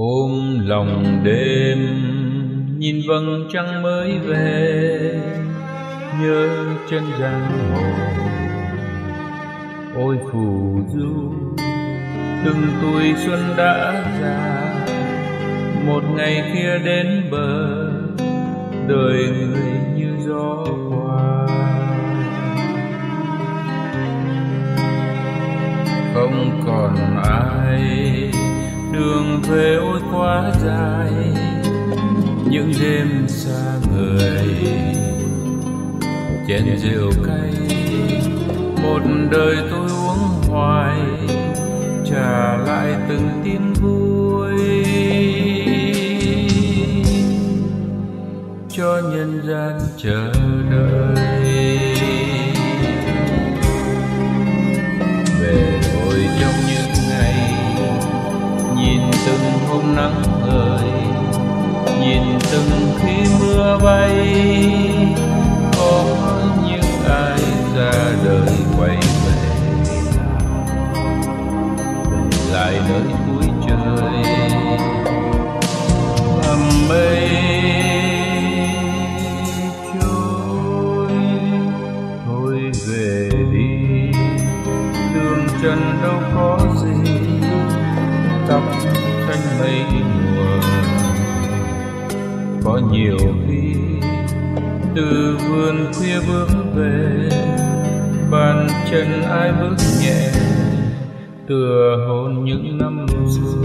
Ôm lòng đêm nhìn vầng trăng mới về, nhớ chân giang hồ. Ôi phù du từng tuổi xuân đã già, một ngày kia đến bờ, đời người như gió qua. Không còn ai, đường về ôi quá dài, những đêm xa người. Chén rượu cay một đời tôi uống hoài, trả lại từng tin vui cho nhân gian chờ đợi. Về hồi trong những ngày nhìn từng hôm nắng ơi, nhìn từng khi mưa bay, có những ai ra đời quay về lại nơi cuối trời. Làm mây trôi thôi về đi, đường trần đâu có gì, tóc xanh mây mùa. Có nhiều khi từ vườn khuya bước về, bàn chân ai bước nhẹ tựa hôn những năm xưa.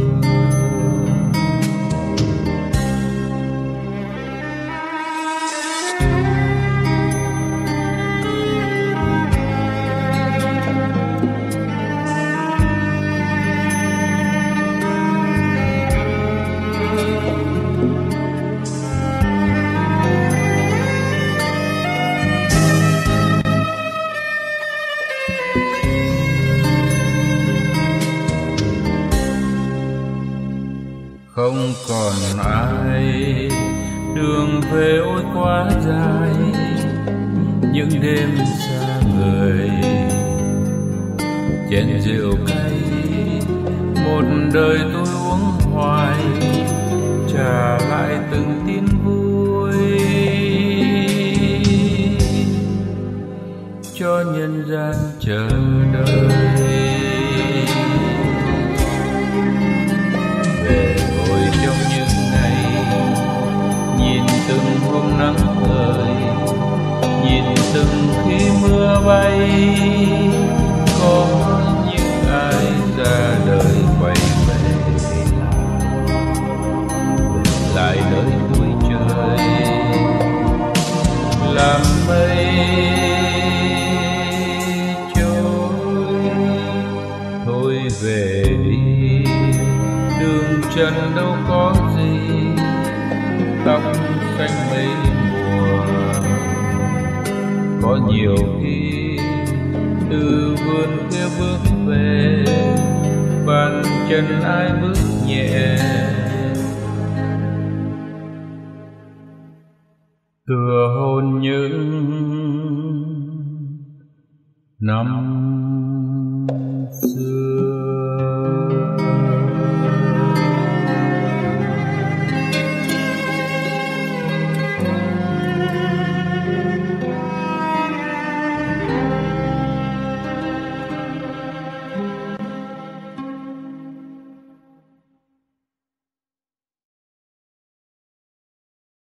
Không còn ai, đường về ôi quá dài, những đêm xa người. Chén rượu cay một đời tôi uống hoài, trả lại từng tin vui cho nhân gian chờ đợi. Về hồi trong những ngày nhìn từng hôm nắng ơi, nhìn từng khi mưa bay, có những ai ra đời quay về lại nơi cuối trời. Làm mây trôi thôi về đi, đường trần đâu có gì, tóc xanh mây mùa. Có nhiều khi từ vườn kia bước về, bàn chân ai bước nhẹ tựa hôn những năm xưa.